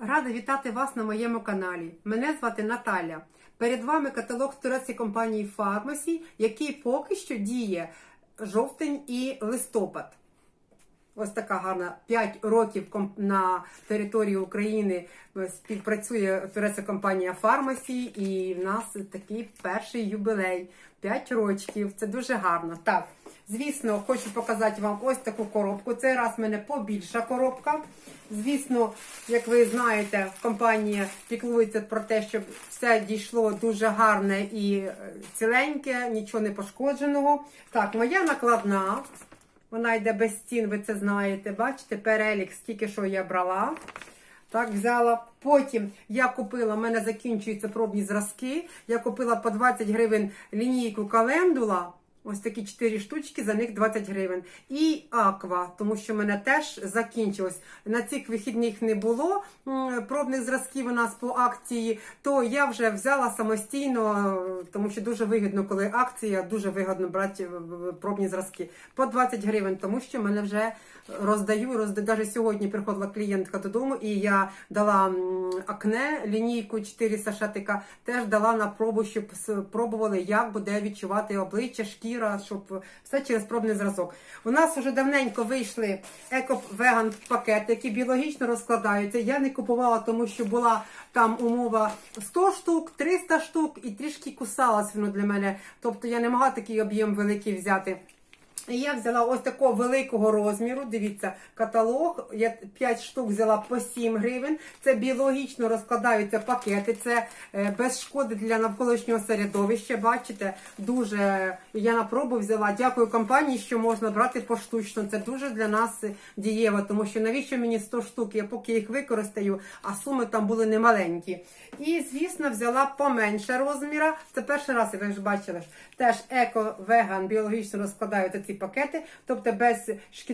Рада вітати вас на моєму каналі. Мене звати Наталя. Перед вами каталог турецької компанії Pharmacy, який поки що діє жовтень і листопад. Ось така гарна 5 років на території України співпрацює турецька компанія Pharmacy, і в нас такий перший юбілей. 5 років. Це дуже гарно. Так, звісно, хочу показати вам ось таку коробку. Цей раз в мене побільша коробка. Звісно, як ви знаєте, компанія піклується про те, щоб все дійшло дуже гарне і ціленьке, нічого не пошкодженого. Так, моя накладна. Вона йде без стін, ви це знаєте. Бачите, перелік, стільки що я брала. Так, взяла. Потім я купила, в мене закінчуються пробні зразки. Я купила по 20 гривень лінійку календула. Ось такі 4 штучки, за них 20 гривень. І аква, тому що в мене теж закінчилось. На цих вихідних не було пробних зразків у нас по акції, то я вже взяла самостійно, тому що дуже вигідно, коли акція, дуже вигідно брати пробні зразки. По 20 гривень, тому що в мене вже роздаю. Навіть сьогодні приходила клієнтка додому, і я дала акне, лінійку 4 сашетика, теж дала на пробу, щоб пробували, як буде відчувати обличчя, шкіра, щоб все через пробний зразок. У нас вже давненько вийшли еко-веган пакети, які біологічно розкладаються. Я не купувала, тому що була там умова 100 штук, 300 штук і трішки кусалась воно для мене. Тобто я не могла такий об'єм великий взяти. І я взяла ось такого великого розміру, дивіться, каталог, я 5 штук взяла по 7 гривень, це біологічно розкладаються пакети, це без шкоди для навколишнього середовища, бачите, дуже, я на пробу взяла, дякую компанії, що можна брати поштучно, це дуже для нас дієво, тому що навіщо мені 100 штук, я поки їх використаю, а суми там були немаленькі. І, звісно, взяла поменше розміра, це перший раз, ви вже бачили, теж еко-веган, біологічно розкладаються ці пакети, тобто без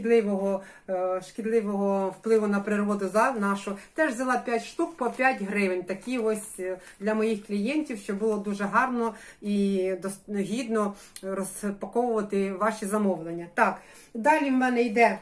шкідливого впливу на природу нашу. Теж взяла 5 штук по 5 гривень. Такі ось для моїх клієнтів, щоб було дуже гарно і гідно розпаковувати ваші замовлення. Так, далі в мене йде,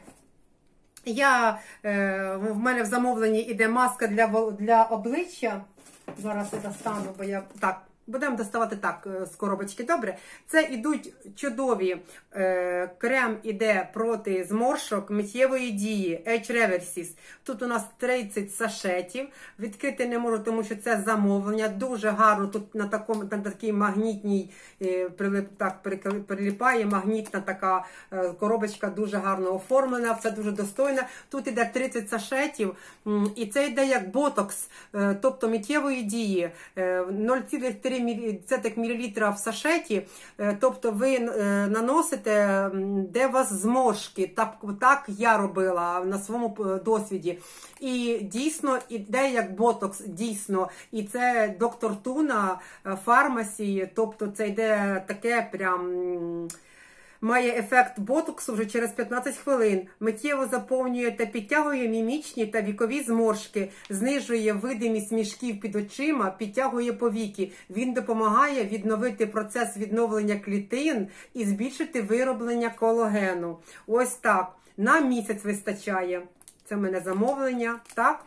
в мене в замовленні йде маска для обличчя. Зараз я достану, бо я так. Будемо доставати так з коробочки, добре? Це йдуть чудові, крем іде проти зморшок миттєвої дії, Age Reversis. Тут у нас 30 сашетів, відкрити не можу, тому що це замовлення, дуже гарно, тут на такій магнітній, прилипає, магнітна така коробочка, дуже гарно оформлена, все дуже достойно. Тут іде 30 сашетів, і це йде як ботокс, тобто миттєвої дії, 0,3 мл в сашеті, тобто ви наносите, де у вас зморшки, так я робила на своєму досвіді. І дійсно іде як ботокс, дійсно. І це доктор Туна, Pharmacy, тобто це йде таке прям... Має ефект ботоксу вже через 15 хвилин. Миттєво заповнює та підтягує мімічні та вікові зморшки, знижує видимість мішків під очима, підтягує повіки. Він допомагає відновити процес відновлення клітин і збільшити вироблення колагену. Ось так. На місяць вистачає. Це в мене замовлення. Так?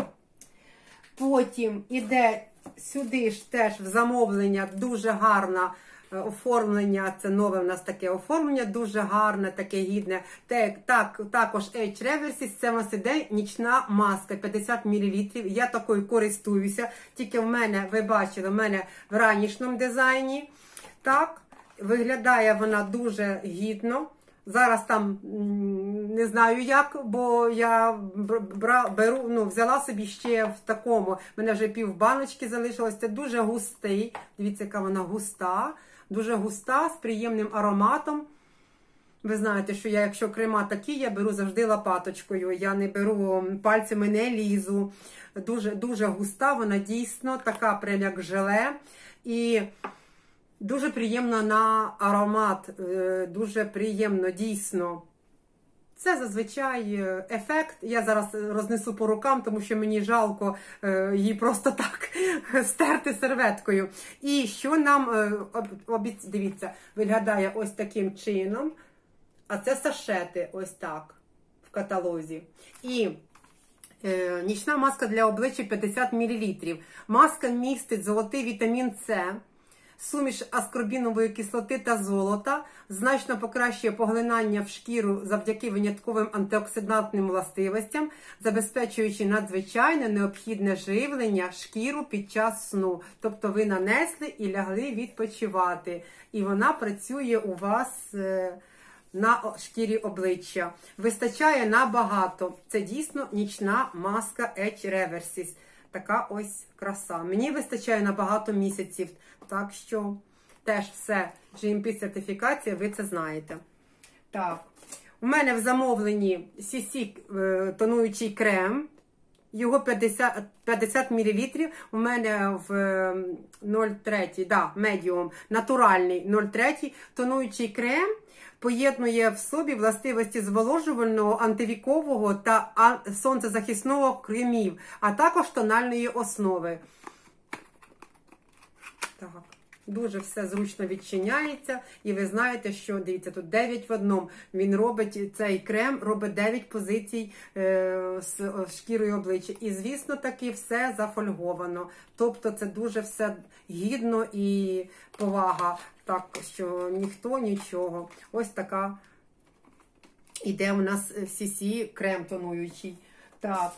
Потім іде сюди ж теж в замовлення дуже гарна оформлення, це нове в нас таке оформлення, дуже гарне, таке гідне. Також Age Reversis, це у нас іде нічна маска, 50 мл. Я такою користуюся, тільки в мене, ви бачили, в мене в ранішньому дизайні. Так, виглядає вона дуже гідно. Зараз там не знаю як, бо я взяла собі ще в такому, в мене вже пів баночки залишилось, це дуже густий, дивіться, яка вона густа, дуже густа, з приємним ароматом. Ви знаєте, що я, якщо крема такі, я беру завжди лопаточкою, я не беру пальцями, не лізу. Дуже, дуже густа, вона дійсно така прям як желе. І дуже приємно на аромат, дуже приємно, дійсно. Це зазвичай ефект. Я зараз рознесу по рукам, тому що мені жалко її просто так стерти серветкою. І що нам, дивіться, виглядає ось таким чином. А це сашети ось так в каталозі. І Нічна маска для обличчя 50 мл. Маска містить золотий вітамін С, суміш аскорбінової кислоти та золота, значно покращує поглинання в шкіру завдяки винятковим антиоксидантним властивостям, забезпечуючи надзвичайно необхідне живлення шкіру під час сну. Тобто ви нанесли і лягли відпочивати. І вона працює у вас на шкірі обличчя. Вистачає набагато. Це дійсно нічна маска Age Reversis. Така ось краса. Мені вистачає на багато місяців. Так що теж все GMP-сертифікація, ви це знаєте. Так, у мене в замовленні CC тонуючий крем. Його 50 мл. У мене в 0,3, да, медіум, натуральний 0,3 тонуючий крем. Поєднує в собі властивості зволожувального, антивікового та сонцезахисного кремів, а також тональної основи. Так, дуже все зручно відчиняється. І ви знаєте, що, дивіться, тут 9 в одному. Він робить, цей крем робить 9 позицій з шкірою обличчя. І, звісно, таки все зафольговано. Тобто це дуже все гідно і повага. Так, що ніхто нічого. Ось така іде у нас CC крем тонуючий. Так,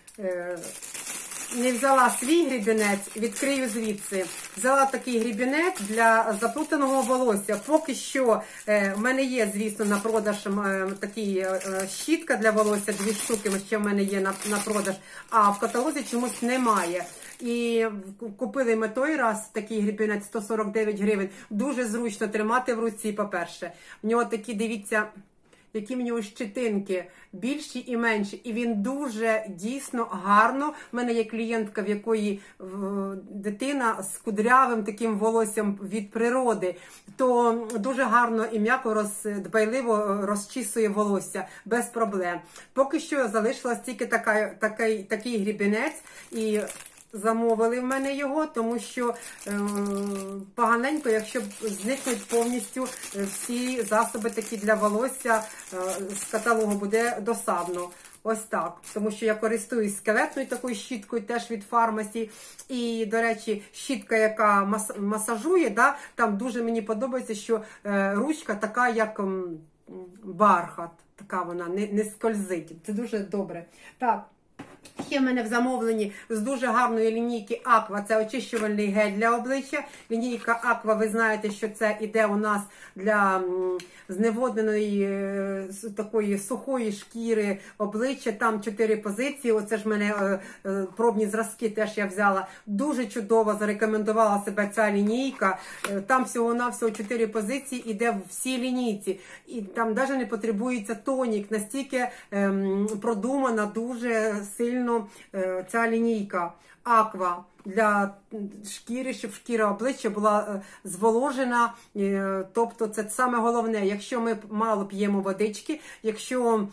не взяла свій гребінець, відкрию звідси. Взяла такий гребінець для заплутаного волосся. Поки що в мене є, звісно, на продаж такий щітка для волосся, 2 штуки ще в мене є на продаж, а в каталозі чомусь немає. І купили ми той раз такий гребінець 149 гривень. Дуже зручно тримати в руці, по-перше. В нього такі, дивіться, які в нього щетинки, більші і менші. І він дуже дійсно гарно. У мене є клієнтка, в якої дитина з кудрявим таким волоссям від природи. То дуже гарно і м'яко, дбайливо розчісує волосся без проблем. Поки що залишилась тільки такий гребінець. І замовили в мене його, тому що поганенько, якщо зникнуть повністю всі засоби такі для волосся з каталогу, буде досадно. Ось так. Тому що я користуюсь скелетною такою щіткою, теж від Фармасі. І, до речі, щітка, яка масажує, да, там дуже мені подобається, що ручка така, як бархат. Така вона, не скользить. Це дуже добре. Так. Ще в мене в замовленні з дуже гарної лінійки Aqua, це очищувальний гель для обличчя. Лінійка Aqua, ви знаєте, що це іде у нас для зневодненої такої сухої шкіри обличчя. Там 4 позиції, оце ж в мене пробні зразки теж я взяла. Дуже чудово зарекомендувала себе ця лінійка. Там всього-навсього 4 позиції, іде в всій лінійці. І там навіть не потребується тонік, настільки продумана, дуже сильно ця лінійка Aqua для шкіри, щоб шкіра обличчя була зволожена. Тобто це саме головне, якщо ми мало п'ємо водички, якщо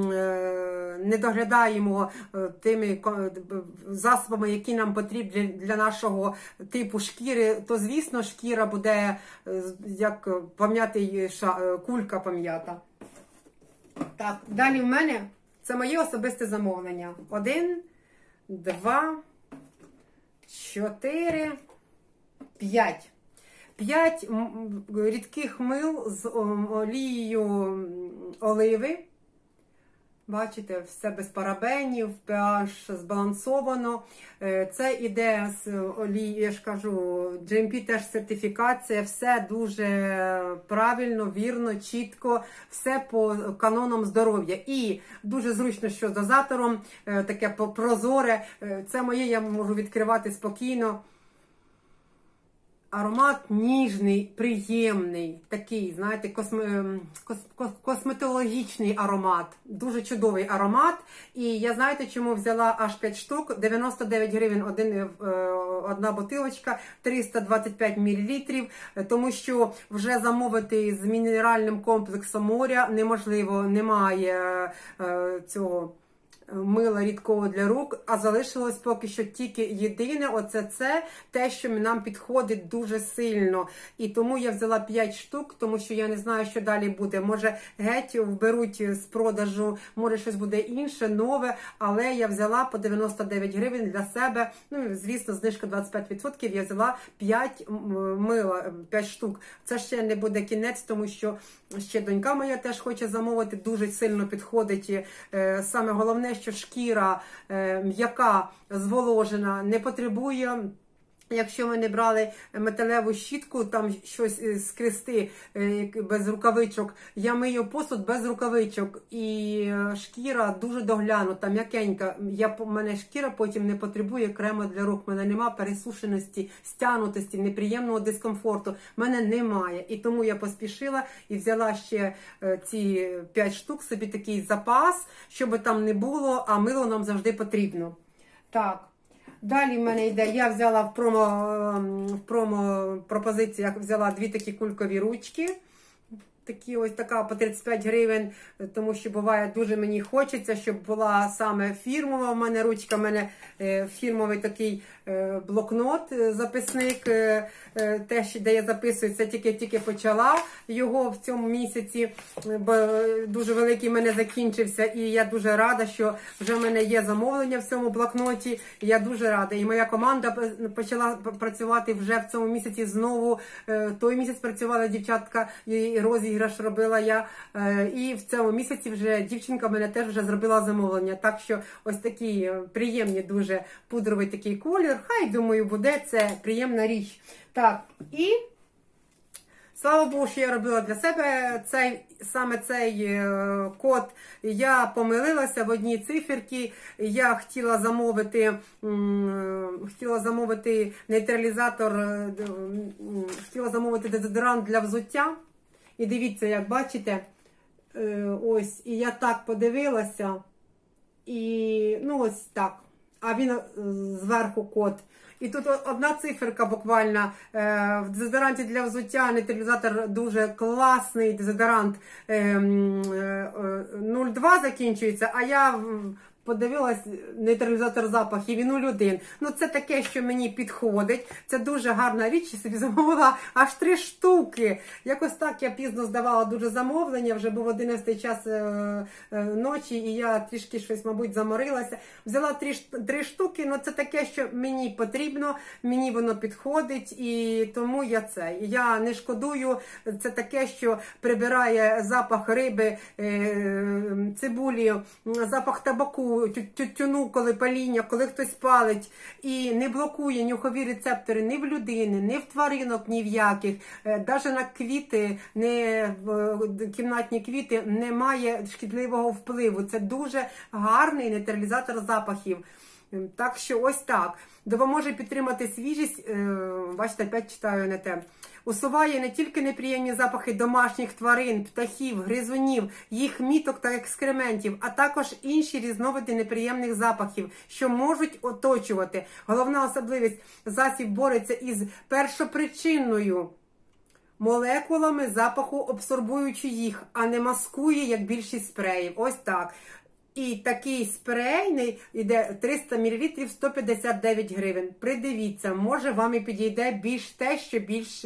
не доглядаємо тими засобами, які нам потрібні для нашого типу шкіри, то, звісно, шкіра буде як кулька пом'ята. Так, далі в мене це моє особисте замовлення. 1, 2, 4, 5. 5 рідких мил з олією оливи. Бачите, все без парабенів, pH збалансовано. Це іде з олії, я ж кажу, GMP теж сертифікація, все дуже правильно, вірно, чітко, все по канонам здоров'я. І дуже зручно, що з дозатором, таке прозоре. Це моє, я можу відкривати спокійно. Аромат ніжний, приємний, такий, знаєте, косметологічний аромат. Дуже чудовий аромат. І я, знаєте, чому взяла аж 5 штук? 99 гривень одна бутилочка, 325 мл. Тому що вже замовити з мінеральним комплексом моря неможливо, немає цього мила рідкого для рук, а залишилось поки що тільки єдине, оце те, що нам підходить дуже сильно. І тому я взяла 5 штук, тому що я не знаю, що далі буде. Може геть вберуть з продажу, може щось буде інше, нове, але я взяла по 99 гривень для себе, ну, звісно, знижка 25%, я взяла 5 мила, 5 штук. Це ще не буде кінець, тому що ще донька моя теж хоче замовити, дуже сильно підходить. Саме головне, що шкіра м'яка, зволожена, не потребує. Якщо ми не брали металеву щітку, там щось скрести без рукавичок, я мию посуд без рукавичок. І шкіра дуже доглянута, м'якенька. У мене шкіра потім не потребує крему для рук. У мене немає пересушеності, стянутості, неприємного дискомфорту. У мене немає. І тому я поспішила і взяла ще ці 5 штук, собі такий запас, щоб там не було, а мило нам завжди потрібно. Так. Далі в мене йде, я взяла в промо пропозиції, я взяла 2 такі кулькові ручки. Такі ось така по 35 гривень, тому що буває дуже мені хочеться, щоб була саме фірмова в мене ручка. У мене фірмовий такий блокнот, записник, те, де я записую, це тільки почала його в цьому місяці, бо дуже великий в мене закінчився, і я дуже рада, що вже в мене є замовлення в цьому блокноті, і я дуже рада. І моя команда почала працювати вже в цьому місяці знову. Той місяць працювала дівчатка, і розіграш робила я, і в цьому місяці вже дівчинка в мене теж вже зробила замовлення. Так що ось такий приємний дуже пудровий такий колір. Хай, думаю, буде це приємна річ. Так, і слава Богу, що я робила для себе саме цей код. Я помилилася в одній циферці. Я хотіла замовити нейтралізатор, хотіла замовити дезодорант для взуття. І дивіться, як бачите, ось, і я так подивилася, і, ну, ось так. А він зверху код. І тут одна циферка буквально. В дезодоранті для взуття нейтралізатор дуже класний дезодорант. 0,2 закінчується, а я подивилась нейтралізатор запахів і 0,1. Ну, це таке, що мені підходить. Це дуже гарна річ. Я собі замовила аж 3 штуки. Якось так я пізно здавала дуже замовлення. Вже був 11 час ночі, і я трішки щось, мабуть, заморилася. Взяла 3 штуки, ну це таке, що мені потрібно, мені воно підходить, і тому я не шкодую. Це таке, що прибирає запах риби, цибулі, запах табаку, тютюну, коли паління, коли хтось палить, і не блокує нюхові рецептори ні в людини, ні в тваринок, ні в яких. Навіть на квіти, кімнатні квіти немає шкідливого впливу. Це дуже гарний нейтралізатор запахів. Так що ось так. Допоможе підтримати свіжість, бачите, опять читаю не те. Усуває не тільки неприємні запахи домашніх тварин, птахів, гризунів, їх міток та екскрементів, а також інші різновиди неприємних запахів, що можуть оточувати. Головна особливість – засіб бореться із першопричинною молекулами запаху, абсорбуючи їх, а не маскує, як більшість спреїв. Ось так. І такий спрей йде 300 мл, 159 гривень. Придивіться, може вам і підійде більш те, що більш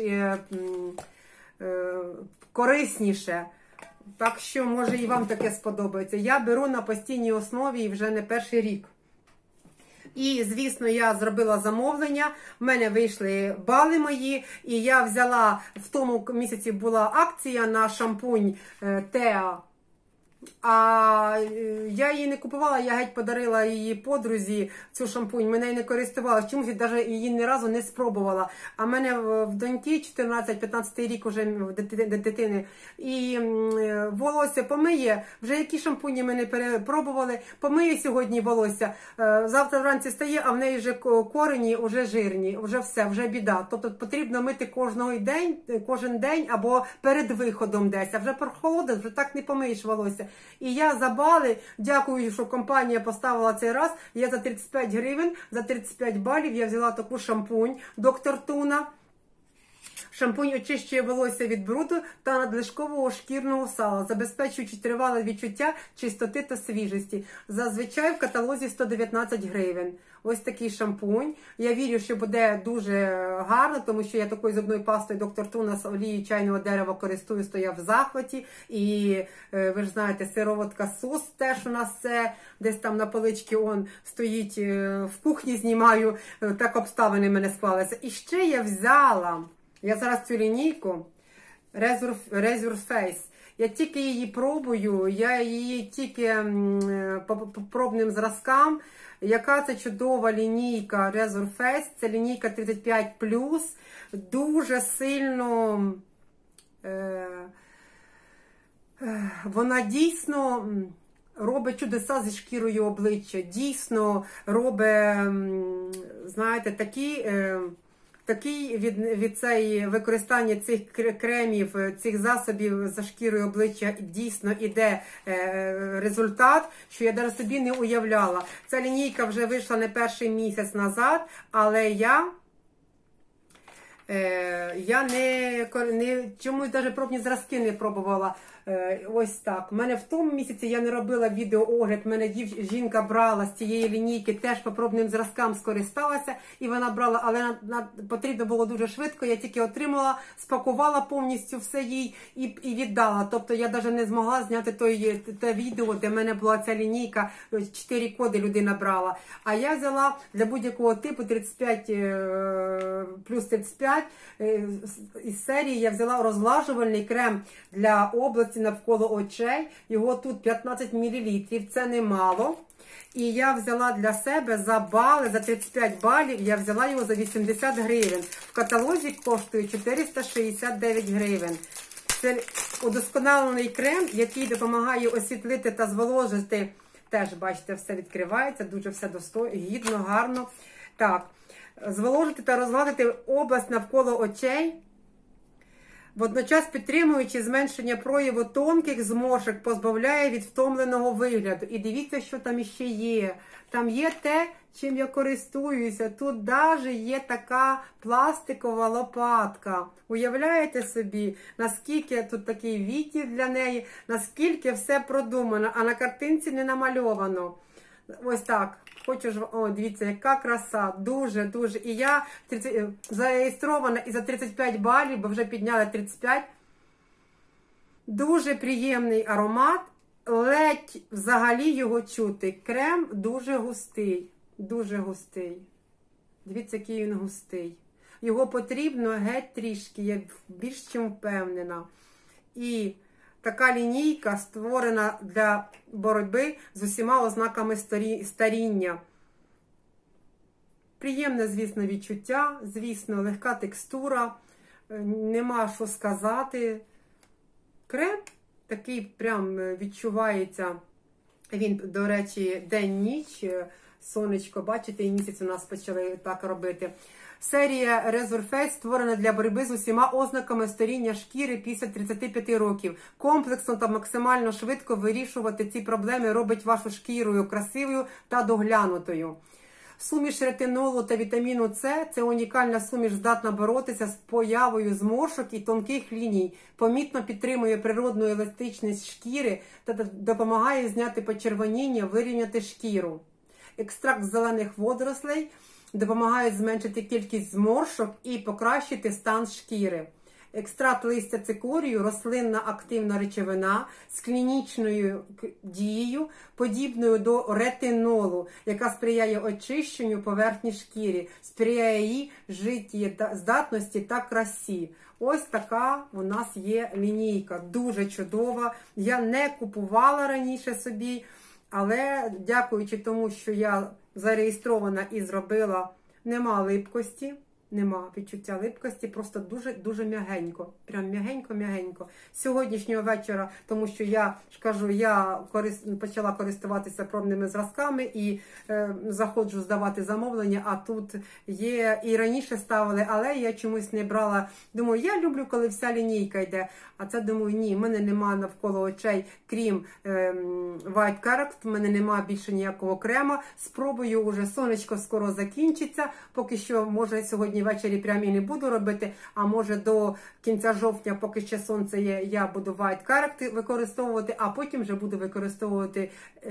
корисніше. Так що, може, і вам таке сподобається. Я беру на постійній основі і вже не перший рік. І, звісно, я зробила замовлення, в мене вийшли бали мої, і я взяла, в тому місяці була акція на шампунь Теа. А я її не купувала, я геть подарила її подрузі, цю шампунь, мене її не користувалася, чомусь навіть її ні разу не спробувала. А в мене в доньки 14-15 рік уже дитини, і волосся помиє, вже які шампуні ми не перепробували, помиє сьогодні волосся, завтра вранці стає, а в неї вже корені вже жирні, вже все, вже біда. Тобто потрібно мити кожен день або перед виходом десь, а вже прохолодно, вже так не помиєш волосся. І я за бали, дякую, що компанія поставила цей раз, я за 35 гривень, за 35 балів я взяла таку шампунь Доктор Туна. Шампунь очищує волосся від бруду та надлишкового шкірного сала, забезпечуючи тривале відчуття чистоти та свіжості. Зазвичай в каталозі 119 гривень. Ось такий шампунь. Я вірю, що буде дуже гарно, тому що я такою зубною пастою Dr. Tunas олією чайного дерева користуюсь, то я в захваті. І ви ж знаєте, сироватка СОС теж у нас це десь там на поличці он стоїть, в кухні знімаю, так обставини мене склалися. І ще я взяла, я зараз цю лінійку Razor Face. Я тільки її пробую, я її тільки по пробним зразкам. Яка це чудова лінійка Razor Face, це лінійка 35+, дуже сильно, вона дійсно робить чудеса зі шкірою обличчя, дійсно робить, знаєте, такий від використання цих кремів, цих засобів за шкірою обличчя дійсно іде результат, що я навіть собі не уявляла. Ця лінійка вже вийшла не перший місяць назад, але я чомусь навіть пробні зразки не пробувала. Ось так. У мене в тому місяці я не робила відеоогляд, мене жінка брала з цієї лінійки, теж по пробним зразкам скористалася, і вона брала, але потрібно було дуже швидко, я тільки отримала, спакувала повністю все їй і віддала. Тобто я навіть не змогла зняти те відео, де в мене була ця лінійка, 4 коди людина брала. А я взяла для будь-якого типу 35 плюс 35 із серії, я взяла розглажувальний крем для області навколо очей, його тут 15 мл, це немало. І я взяла для себе за бали, за 35 балів, я взяла його за 80 гривень. В каталозі коштує 469 гривень. Це удосконалений крем, який допомагає освітлити та зволожити. Теж, бачите, все відкривається, дуже все гідно, гарно. Так, зволожити та розгладити область навколо очей, водночас підтримуючи зменшення прояву тонких зморшок, позбавляє від втомленого вигляду. І дивіться, що там іще є. Там є те, чим я користуюся. Тут навіть є така пластикова лопатка. Уявляєте собі, наскільки тут такий відділ для неї, наскільки все продумано, а на картинці не намальовано. Ось так. Хочу ж, о, дивіться, яка краса, дуже. І я зареєстрована і за 35 балів, бо вже підняли 35. Дуже приємний аромат, ледь взагалі його чути. Крем дуже густий, дуже густий. Дивіться, який він густий. Його потрібно геть трішки, я більш чим впевнена. І така лінійка створена для боротьби з усіма ознаками старіння. Приємне, звісно, відчуття, звісно, легка текстура, нема що сказати. Крем такий прям відчувається, він, до речі, день-ніч, сонечко, бачите, і місяць у нас почали так робити. Серія Razor Face створена для боротьби з усіма ознаками старіння шкіри після 35 років. Комплексно та максимально швидко вирішувати ці проблеми робить вашу шкіру красивою та доглянутою. Суміш ретинолу та вітаміну С – це унікальна суміш, здатна боротися з появою зморшок і тонких ліній, помітно підтримує природну еластичність шкіри та допомагає зняти почервоніння, вирівняти шкіру. Екстракт зелених водорослей допомагає зменшити кількість зморшок і покращити стан шкіри. Екстракт листя цикорію – рослинна активна речовина з клінічною дією, подібною до ретинолу, яка сприяє очищенню поверхні шкіри, сприяє її життєздатності та красі. Ось така у нас є лінійка, дуже чудова. Я не купувала раніше собі, але дякуючи тому, що я зареєстрована і зробила, нема липкості. Нема відчуття липкості, просто дуже м'ягенько. Прям м'ягенько. З сьогоднішнього вечора, тому що я ж кажу, я почала користуватися пробними зразками і заходжу здавати замовлення, а тут є, і раніше ставили, але я чомусь не брала. Думаю, я люблю, коли вся лінійка йде. А це, думаю, ні, в мене нема навколо очей, крім White Character, в мене нема більше ніякого крема. Спробую, уже сонечко скоро закінчиться, поки що, може, сьогодні сьогодні ввечері прям і не буду робити, а може до кінця жовтня, поки ще сонце є, я буду White Character використовувати, а потім вже буду використовувати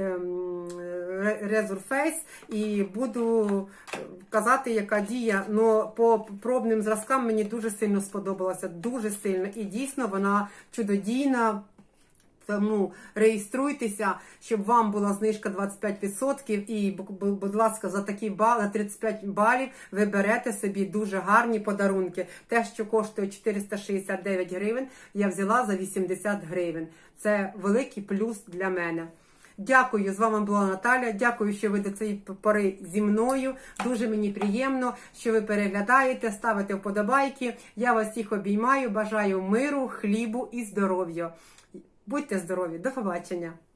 Resurface і буду казати, яка дія. Но по пробним зразкам мені дуже сильно сподобалося, дуже сильно. І дійсно вона чудодійна. Тому реєструйтеся, щоб вам була знижка 25%. І, будь ласка, за такі бали, 35 балів, ви берете собі дуже гарні подарунки. Те, що коштує 469 гривень, я взяла за 80 гривень. Це великий плюс для мене. Дякую, з вами була Наталя. Дякую, що ви до цієї пори зі мною. Дуже мені приємно, що ви переглядаєте, ставите вподобайки. Я вас всіх обіймаю, бажаю миру, хлібу і здоров'я. Будьте здорові, до побачення!